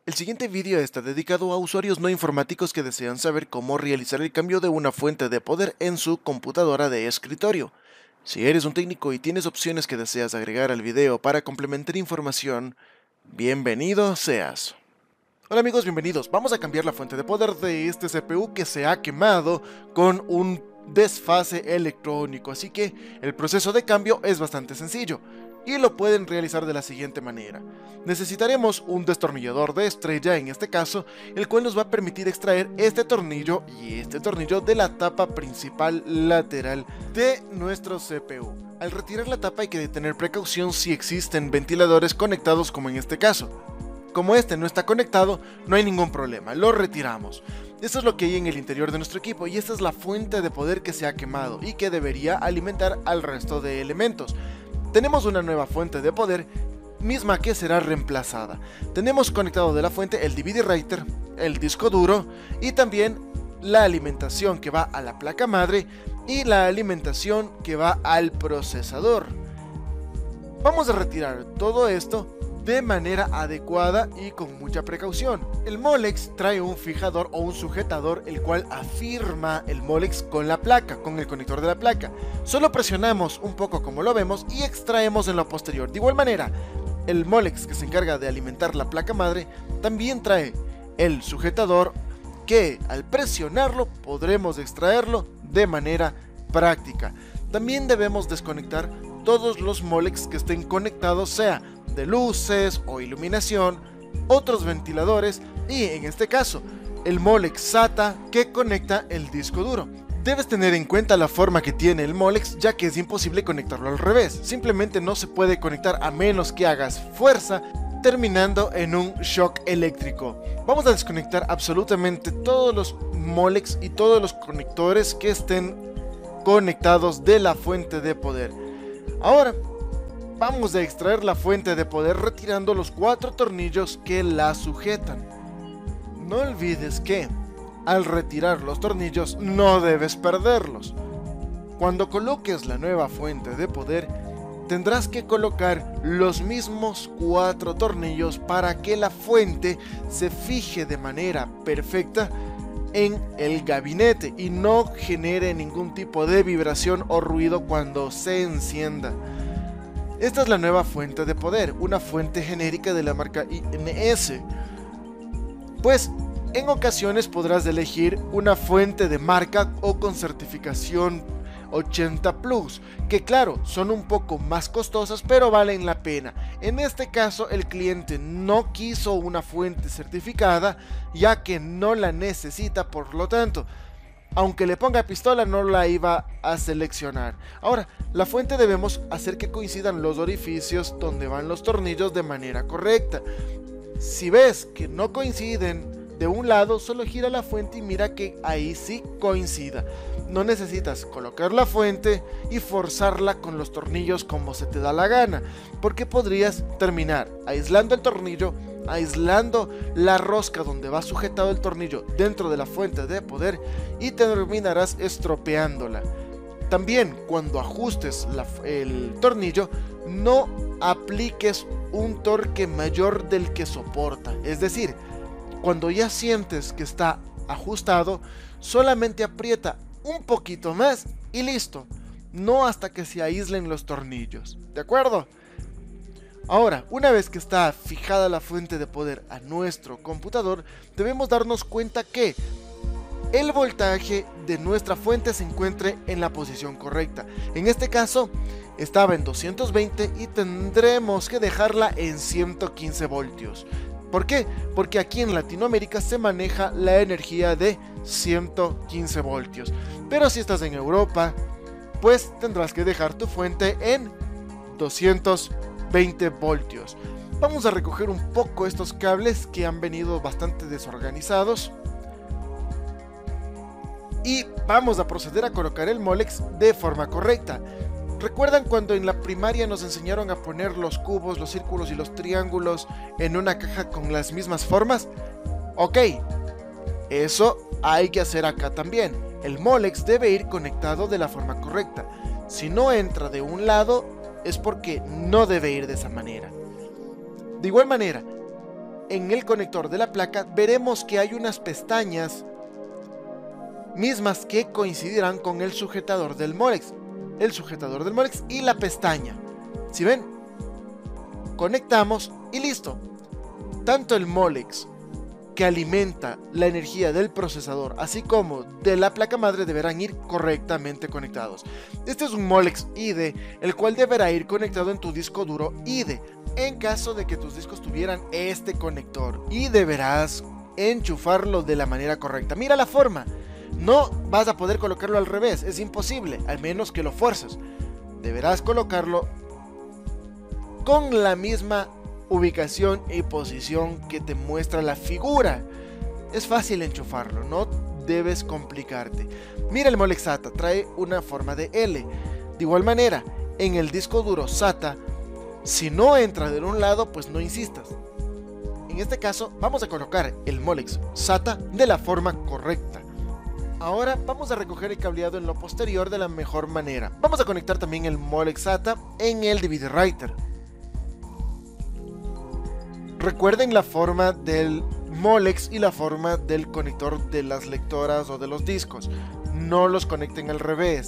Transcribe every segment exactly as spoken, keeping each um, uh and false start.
El siguiente vídeo está dedicado a usuarios no informáticos que desean saber cómo realizar el cambio de una fuente de poder en su computadora de escritorio. Si eres un técnico y tienes opciones que deseas agregar al video para complementar información, bienvenido seas. Hola amigos, bienvenidos. Vamos a cambiar la fuente de poder de este C P U que se ha quemado con un desfase electrónico, así que el proceso de cambio es bastante sencillo y lo pueden realizar de la siguiente manera. Necesitaremos un destornillador de estrella, en este caso, el cual nos va a permitir extraer este tornillo y este tornillo de la tapa principal lateral de nuestro C P U. Al retirar la tapa hay que tener precaución si existen ventiladores conectados, como en este caso. Como este no está conectado, no hay ningún problema, lo retiramos. Esto es lo que hay en el interior de nuestro equipo y esta es la fuente de poder que se ha quemado y que debería alimentar al resto de elementos. Tenemos una nueva fuente de poder, misma que será reemplazada. Tenemos conectado de la fuente el D V D writer, el disco duro y también la alimentación que va a la placa madre y la alimentación que va al procesador. Vamos a retirar todo esto de manera adecuada y con mucha precaución. El Molex trae un fijador o un sujetador el cual afirma el Molex con la placa, con el conector de la placa. Solo presionamos un poco como lo vemos y extraemos en lo posterior. De igual manera, el Molex que se encarga de alimentar la placa madre también trae el sujetador que al presionarlo podremos extraerlo de manera práctica. También debemos desconectar todos los Molex que estén conectados, sea de luces o iluminación, otros ventiladores y en este caso el Molex SATA que conecta el disco duro. Debes tener en cuenta la forma que tiene el Molex, ya que es imposible conectarlo al revés, simplemente no se puede conectar a menos que hagas fuerza, terminando en un shock eléctrico. Vamos a desconectar absolutamente todos los Molex y todos los conectores que estén conectados de la fuente de poder. Ahora vamos a extraer la fuente de poder retirando los cuatro tornillos que la sujetan. No olvides que al retirar los tornillos no debes perderlos. Cuando coloques la nueva fuente de poder, tendrás que colocar los mismos cuatro tornillos para que la fuente se fije de manera perfecta en el gabinete y no genere ningún tipo de vibración o ruido cuando se encienda. Esta es la nueva fuente de poder, una fuente genérica de la marca I N S. Pues en ocasiones podrás elegir una fuente de marca o con certificación ochenta plus, que claro, son un poco más costosas pero valen la pena. En este caso el cliente no quiso una fuente certificada ya que no la necesita, por lo tanto aunque le ponga pistola no la iba a seleccionar. Ahora, la fuente debemos hacer que coincidan los orificios donde van los tornillos de manera correcta. Si ves que no coinciden de un lado, solo gira la fuente y mira que ahí sí coincida. No necesitas colocar la fuente y forzarla con los tornillos como se te da la gana, porque podrías terminar aislando el tornillo, aislando la rosca donde va sujetado el tornillo dentro de la fuente de poder y terminarás estropeándola. También cuando ajustes la, el tornillo, no apliques un torque mayor del que soporta. Es decir, cuando ya sientes que está ajustado, solamente aprieta un poquito más y listo. No hasta que se aíslen los tornillos. ¿De acuerdo? Ahora, una vez que está fijada la fuente de poder a nuestro computador, debemos darnos cuenta que el voltaje de nuestra fuente se encuentre en la posición correcta. En este caso, estaba en doscientos veinte y tendremos que dejarla en ciento quince voltios. ¿Por qué? Porque aquí en Latinoamérica se maneja la energía de ciento quince voltios. Pero si estás en Europa, pues tendrás que dejar tu fuente en doscientos veinte voltios. Vamos a recoger un poco estos cables que han venido bastante desorganizados y vamos a proceder a colocar el Molex de forma correcta. ¿Recuerdan cuando en la primaria nos enseñaron a poner los cubos, los círculos y los triángulos en una caja con las mismas formas? Ok, eso hay que hacer acá también. El Molex debe ir conectado de la forma correcta. Si no entra de un lado, es porque no debe ir de esa manera. De igual manera, en el conector de la placa veremos que hay unas pestañas mismas que coincidirán con el sujetador del Molex, el sujetador del Molex y la pestaña. Si ven, conectamos y listo. Tanto el Molex que alimenta la energía del procesador, así como de la placa madre, deberán ir correctamente conectados. Este es un Molex I D E, el cual deberá ir conectado en tu disco duro I D E, en caso de que tus discos tuvieran este conector, y deberás enchufarlo de la manera correcta. Mira la forma, no vas a poder colocarlo al revés, es imposible, al menos que lo fuerces. Deberás colocarlo con la misma ubicación y posición que te muestra la figura. Es fácil enchufarlo, no debes complicarte. Mira, el Molex SATA trae una forma de L. De igual manera, en el disco duro SATA, si no entra de un lado, pues no insistas. En este caso, vamos a colocar el Molex SATA de la forma correcta. Ahora vamos a recoger el cableado en lo posterior de la mejor manera. Vamos a conectar también el Molex SATA en el D V D Writer. Recuerden la forma del Molex y la forma del conector de las lectoras o de los discos. No los conecten al revés.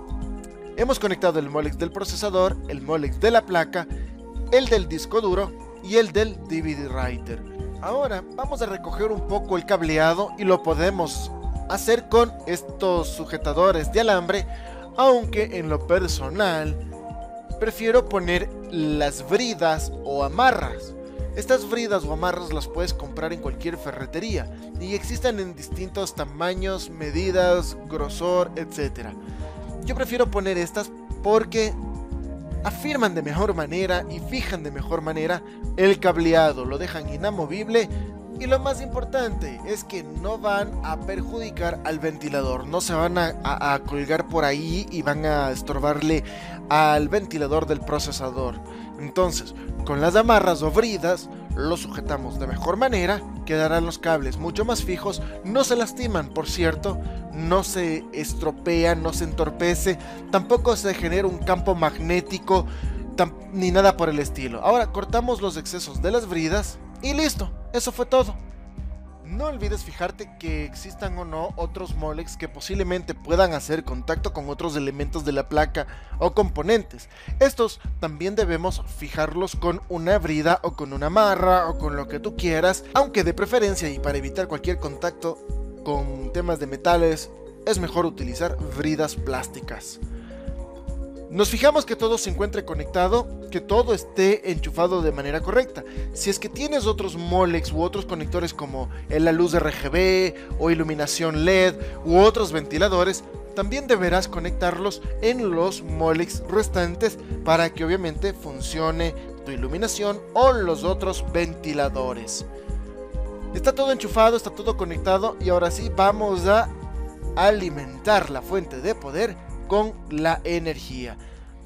Hemos conectado el Molex del procesador, el Molex de la placa, el del disco duro y el del D V D Writer. Ahora vamos a recoger un poco el cableado y lo podemos hacer con estos sujetadores de alambre, aunque en lo personal prefiero poner las bridas o amarras. Estas bridas o amarras las puedes comprar en cualquier ferretería y existen en distintos tamaños, medidas, grosor, etcétera. Yo prefiero poner estas porque afirman de mejor manera y fijan de mejor manera el cableado, lo dejan inamovible, y lo más importante es que no van a perjudicar al ventilador, no se van a, a, a colgar por ahí y van a estorbarle al ventilador del procesador. Entonces, con las amarras o bridas lo sujetamos de mejor manera, quedarán los cables mucho más fijos, no se lastiman, por cierto, no se estropean, no se entorpece, tampoco se genera un campo magnético ni nada por el estilo. Ahora cortamos los excesos de las bridas y listo, eso fue todo. No olvides fijarte que existan o no otros Molex que posiblemente puedan hacer contacto con otros elementos de la placa o componentes. Estos también debemos fijarlos con una brida o con una amarra o con lo que tú quieras, aunque de preferencia y para evitar cualquier contacto con temas de metales es mejor utilizar bridas plásticas. Nos fijamos que todo se encuentre conectado, que todo esté enchufado de manera correcta. Si es que tienes otros Molex u otros conectores como la luz R G B o iluminación L E D u otros ventiladores, también deberás conectarlos en los Molex restantes para que obviamente funcione tu iluminación o los otros ventiladores. Está todo enchufado, está todo conectado y ahora sí vamos a alimentar la fuente de poder con la energía.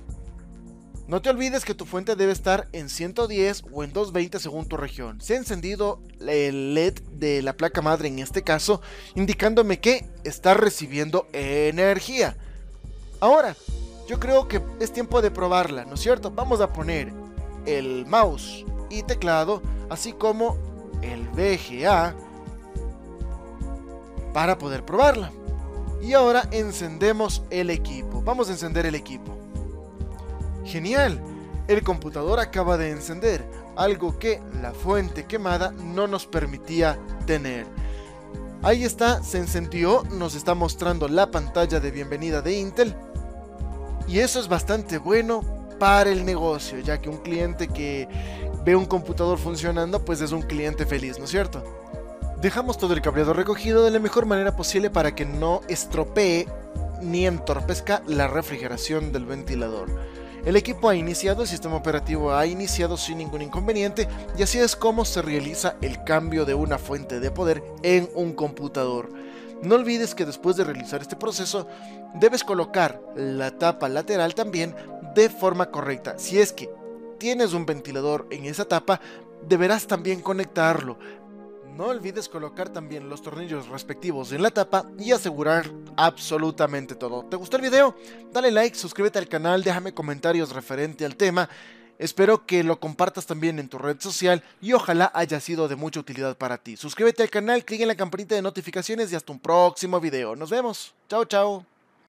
No te olvides que tu fuente debe estar en ciento diez o en doscientos veinte según tu región. Se ha encendido el L E D de la placa madre en este caso, indicándome que está recibiendo energía. Ahora, yo creo que es tiempo de probarla, ¿no es cierto? Vamos a poner el mouse y teclado, así como el V G A, para poder probarla. Y ahora encendemos el equipo. Vamos a encender el equipo. Genial, el computador acaba de encender, algo que la fuente quemada no nos permitía tener. Ahí está, se encendió, nos está mostrando la pantalla de bienvenida de Intel. Y eso es bastante bueno para el negocio, ya que un cliente que ve un computador funcionando, pues es un cliente feliz, ¿no es cierto? Dejamos todo el cableado recogido de la mejor manera posible para que no estropee ni entorpezca la refrigeración del ventilador. El equipo ha iniciado, el sistema operativo ha iniciado sin ningún inconveniente, y así es como se realiza el cambio de una fuente de poder en un computador. No olvides que después de realizar este proceso debes colocar la tapa lateral también de forma correcta. Si es que tienes un ventilador en esa tapa, deberás también conectarlo. No olvides colocar también los tornillos respectivos en la tapa y asegurar absolutamente todo. ¿Te gustó el video? Dale like, suscríbete al canal, déjame comentarios referente al tema Espero que lo compartas también en tu red social y ojalá haya sido de mucha utilidad para ti. Suscríbete al canal, clic en la campanita de notificaciones y hasta un próximo video. Nos vemos. Chao, chao.